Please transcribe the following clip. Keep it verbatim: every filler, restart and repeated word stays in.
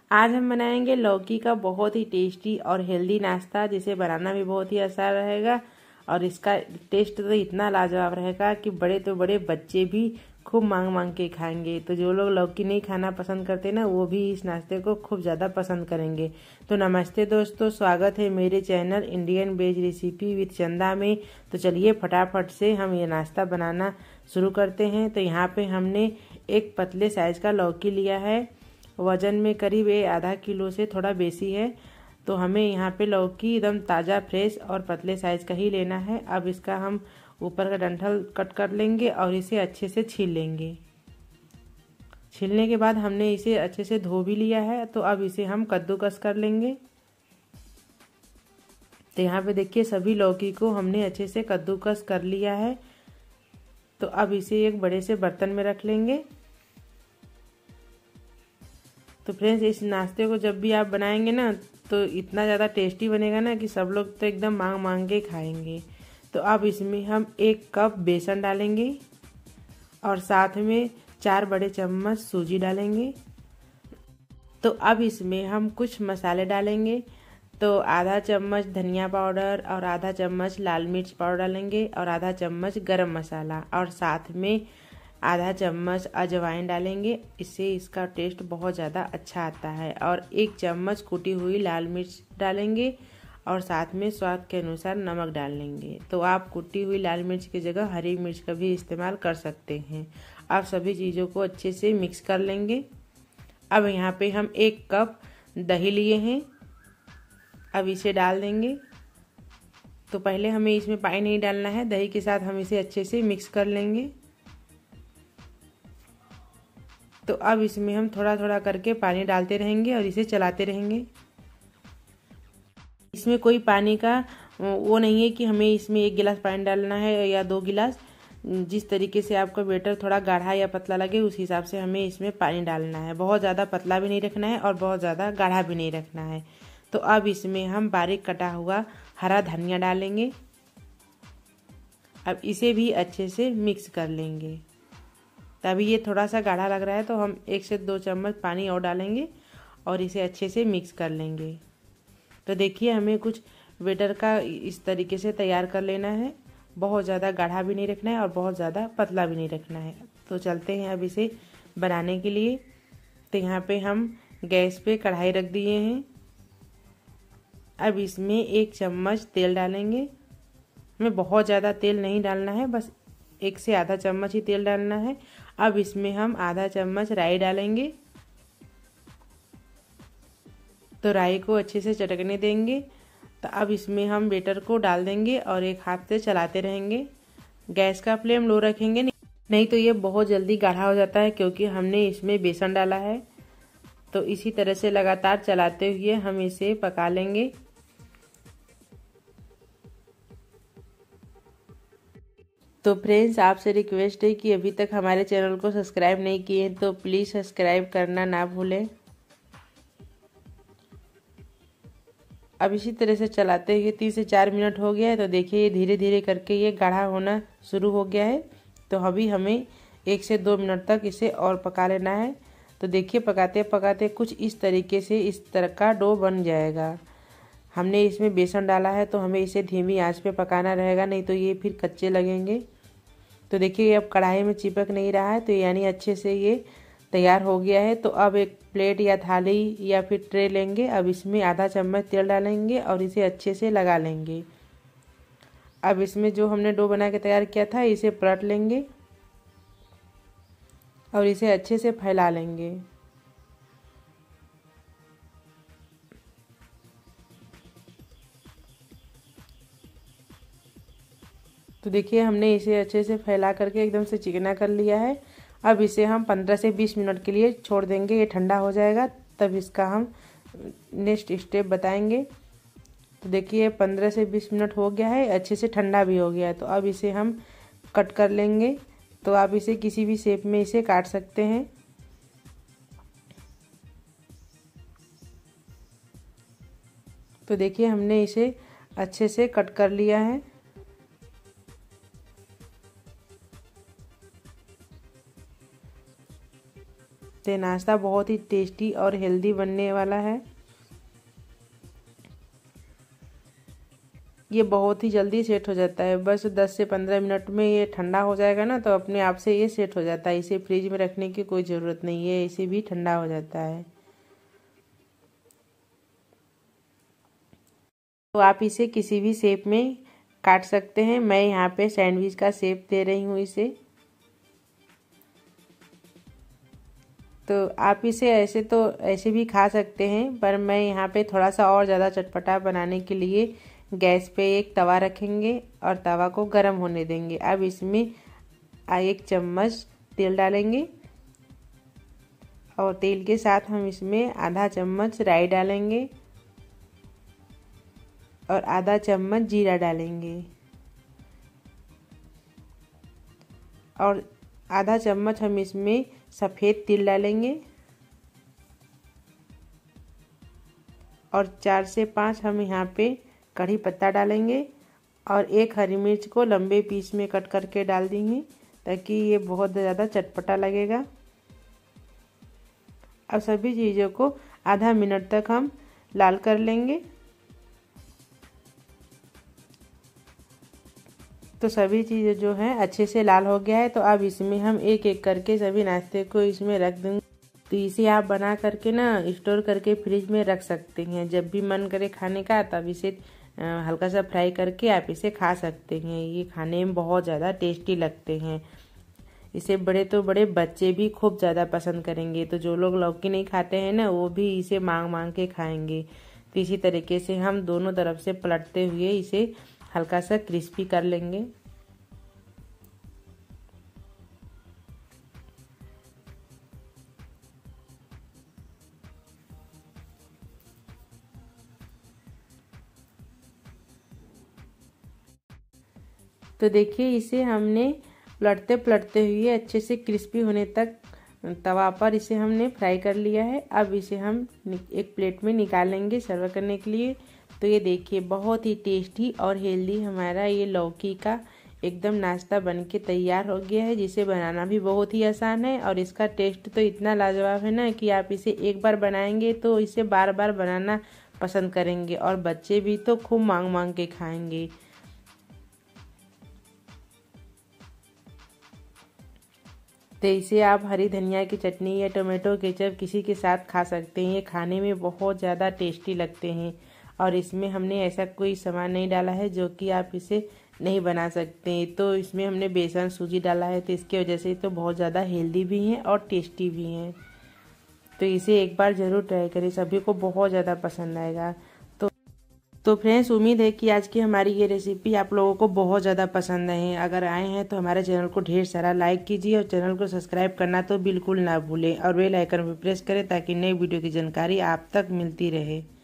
आज हम बनाएंगे लौकी का बहुत ही टेस्टी और हेल्दी नाश्ता, जिसे बनाना भी बहुत ही आसान रहेगा और इसका टेस्ट तो इतना लाजवाब रहेगा कि बड़े तो बड़े बच्चे भी खूब मांग मांग के खाएंगे। तो जो लोग लौकी नहीं खाना पसंद करते ना, वो भी इस नाश्ते को खूब ज़्यादा पसंद करेंगे। तो नमस्ते दोस्तों, स्वागत है मेरे channel Indian veg recipe with Chanda में। तो चलिए फटाफट से हम ये नाश्ता बनाना शुरू करते हैं। तो यहाँ पे हमने एक पतले साइज़ का लौकी लिया है, वज़न में करीब ये आधा किलो से थोड़ा बेसी है। तो हमें यहाँ पे लौकी एकदम ताज़ा फ्रेश और पतले साइज़ का ही लेना है। अब इसका हम ऊपर का डंठल कट कर लेंगे और इसे अच्छे से छील लेंगे। छीलने के बाद हमने इसे अच्छे से धो भी लिया है, तो अब इसे हम कद्दूकस कर लेंगे। तो यहाँ पे देखिए सभी लौकी को हमने अच्छे से कद्दूकस कर लिया है। तो अब इसे एक बड़े से बर्तन में रख लेंगे। तो फ्रेंड्स, इस नाश्ते को जब भी आप बनाएंगे ना, तो इतना ज़्यादा टेस्टी बनेगा ना कि सब लोग तो एकदम मांग मांग के खाएंगे। तो अब इसमें हम एक कप बेसन डालेंगे और साथ में चार बड़े चम्मच सूजी डालेंगे। तो अब इसमें हम कुछ मसाले डालेंगे। तो आधा चम्मच धनिया पाउडर और आधा चम्मच लाल मिर्च पाउडर डालेंगे और आधा चम्मच गरम मसाला और साथ में आधा चम्मच अजवाइन डालेंगे। इससे इसका टेस्ट बहुत ज़्यादा अच्छा आता है। और एक चम्मच कुटी हुई लाल मिर्च डालेंगे और साथ में स्वाद के अनुसार नमक डाल लेंगे। तो आप कुटी हुई लाल मिर्च की जगह हरी मिर्च का भी इस्तेमाल कर सकते हैं। आप सभी चीज़ों को अच्छे से मिक्स कर लेंगे। अब यहाँ पे हम एक कप दही लिए हैं, अब इसे डाल देंगे। तो पहले हमें इसमें पानी नहीं डालना है, दही के साथ हम इसे अच्छे से मिक्स कर लेंगे। तो अब इसमें हम थोड़ा थोड़ा करके पानी डालते रहेंगे और इसे चलाते रहेंगे। इसमें कोई पानी का वो नहीं है कि हमें इसमें एक गिलास पानी डालना है या दो गिलास। जिस तरीके से आपका बैटर थोड़ा गाढ़ा या पतला लगे, उस हिसाब से हमें इसमें पानी डालना है। बहुत ज़्यादा पतला भी नहीं रखना है और बहुत ज़्यादा गाढ़ा भी नहीं रखना है। तो अब इसमें हम बारीक कटा हुआ हरा धनिया डालेंगे। अब इसे भी अच्छे से मिक्स कर लेंगे। तभी ये थोड़ा सा गाढ़ा लग रहा है, तो हम एक से दो चम्मच पानी और डालेंगे और इसे अच्छे से मिक्स कर लेंगे। तो देखिए हमें कुछ बैटर का इस तरीके से तैयार कर लेना है। बहुत ज़्यादा गाढ़ा भी नहीं रखना है और बहुत ज़्यादा पतला भी नहीं रखना है। तो चलते हैं अब इसे बनाने के लिए। तो यहाँ पे हम गैस पे कढ़ाई रख दिए हैं। अब इसमें एक चम्मच तेल डालेंगे। हमें बहुत ज़्यादा तेल नहीं डालना है, बस एक से आधा चम्मच ही तेल डालना है। अब इसमें हम आधा चम्मच राई डालेंगे। तो राई को अच्छे से चटकने देंगे। तो अब इसमें हम बैटर को डाल देंगे और एक हाथ से चलाते रहेंगे। गैस का फ्लेम लो रखेंगे, नहीं तो ये बहुत जल्दी गाढ़ा हो जाता है, क्योंकि हमने इसमें बेसन डाला है। तो इसी तरह से लगातार चलाते हुए हम इसे पका लेंगे। तो फ्रेंड्स, आपसे रिक्वेस्ट है कि अभी तक हमारे चैनल को सब्सक्राइब नहीं किए तो प्लीज़ सब्सक्राइब करना ना भूलें। अब इसी तरह से चलाते हुए तीन से चार मिनट हो गया है। तो देखिए ये धीरे धीरे करके ये गाढ़ा होना शुरू हो गया है। तो अभी हमें एक से दो मिनट तक इसे और पका लेना है। तो देखिए पकाते पकाते कुछ इस तरीके से इस तरह का डो बन जाएगा। हमने इसमें बेसन डाला है, तो हमें इसे धीमी आंच पे पकाना रहेगा, नहीं तो ये फिर कच्चे लगेंगे। तो देखिए अब कढ़ाई में चिपक नहीं रहा है, तो यानी अच्छे से ये तैयार हो गया है। तो अब एक प्लेट या थाली या फिर ट्रे लेंगे। अब इसमें आधा चम्मच तेल डालेंगे और इसे अच्छे से लगा लेंगे। अब इसमें जो हमने डो बना के तैयार किया था, इसे पलट लेंगे और इसे अच्छे से फैला लेंगे। तो देखिए हमने इसे अच्छे से फैला करके एकदम से चिकना कर लिया है। अब इसे हम पंद्रह से बीस मिनट के लिए छोड़ देंगे। ये ठंडा हो जाएगा, तब इसका हम नेक्स्ट स्टेप बताएंगे। तो देखिए पंद्रह से बीस मिनट हो गया है, अच्छे से ठंडा भी हो गया है। तो अब इसे हम कट कर लेंगे। तो आप इसे किसी भी शेप में इसे काट सकते हैं। तो देखिए हमने इसे अच्छे से कट कर लिया है। तो नाश्ता बहुत ही टेस्टी और हेल्दी बनने वाला है। ये बहुत ही जल्दी सेट हो जाता है, बस दस से पंद्रह मिनट में ये ठंडा हो जाएगा ना, तो अपने आप से ये सेट हो जाता है। इसे फ्रिज में रखने की कोई ज़रूरत नहीं है, इसे भी ठंडा हो जाता है। तो आप इसे किसी भी शेप में काट सकते हैं। मैं यहाँ पे सैंडविच का शेप दे रही हूँ इसे। तो आप इसे ऐसे तो ऐसे भी खा सकते हैं, पर मैं यहाँ पे थोड़ा सा और ज़्यादा चटपटा बनाने के लिए गैस पे एक तवा रखेंगे और तवा को गर्म होने देंगे। अब इसमें एक चम्मच तेल डालेंगे और तेल के साथ हम इसमें आधा चम्मच राई डालेंगे और आधा चम्मच जीरा डालेंगे और आधा चम्मच हम इसमें सफ़ेद तिल डालेंगे और चार से पाँच हम यहाँ पे कढ़ी पत्ता डालेंगे और एक हरी मिर्च को लंबे पीस में कट करके डाल देंगे ताकि ये बहुत ज़्यादा चटपटा लगेगा। अब सभी चीज़ों को आधा मिनट तक हम लाल कर लेंगे। तो सभी चीज़ें जो हैं अच्छे से लाल हो गया है। तो अब इसमें हम एक एक करके सभी नाश्ते को इसमें रख देंगे। तो इसे आप बना करके ना स्टोर करके फ्रिज में रख सकते हैं। जब भी मन करे खाने का तब इसे हल्का सा फ्राई करके आप इसे खा सकते हैं। ये खाने में बहुत ज़्यादा टेस्टी लगते हैं। इसे बड़े तो बड़े बच्चे भी खूब ज़्यादा पसंद करेंगे। तो जो लोग लौकी नहीं खाते हैं ना, वो भी इसे मांग मांग के खाएंगे। तो इसी तरीके से हम दोनों तरफ से पलटते हुए इसे हल्का सा क्रिस्पी कर लेंगे। तो देखिए इसे हमने पलटते पलटते हुए अच्छे से क्रिस्पी होने तक तवा पर इसे हमने फ्राई कर लिया है। अब इसे हम एक प्लेट में निकालेंगे सर्व करने के लिए। तो ये देखिए बहुत ही टेस्टी और हेल्दी हमारा ये लौकी का एकदम नाश्ता बनके तैयार हो गया है, जिसे बनाना भी बहुत ही आसान है और इसका टेस्ट तो इतना लाजवाब है ना कि आप इसे एक बार बनाएंगे तो इसे बार बार बनाना पसंद करेंगे और बच्चे भी तो खूब मांग मांग के खाएंगे। तो इसे आप हरी धनिया की चटनी या टोमेटो केचप किसी के साथ खा सकते हैं। ये खाने में बहुत ज़्यादा टेस्टी लगते हैं और इसमें हमने ऐसा कोई सामान नहीं डाला है जो कि आप इसे नहीं बना सकते। तो इसमें हमने बेसन सूजी डाला है, तो इसकी वजह से तो बहुत ज़्यादा हेल्दी भी हैं और टेस्टी भी हैं। तो इसे एक बार ज़रूर ट्राई करें, सभी को बहुत ज़्यादा पसंद आएगा। तो तो फ्रेंड्स, उम्मीद है कि आज की हमारी ये रेसिपी आप लोगों को बहुत ज़्यादा पसंद आए हैं। अगर आए हैं तो हमारे चैनल को ढेर सारा लाइक कीजिए और चैनल को सब्सक्राइब करना तो बिल्कुल ना भूलें और बेल आइकन पर प्रेस करें ताकि नई वीडियो की जानकारी आप तक मिलती रहे।